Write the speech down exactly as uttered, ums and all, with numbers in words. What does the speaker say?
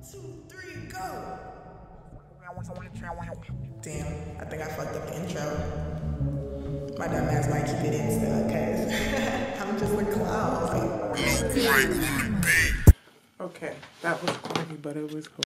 two, three, go. Damn, I think I fucked up the intro. My dumb ass might keep it in still, cause I'm just a clown. Okay, that was corny, but it was cool.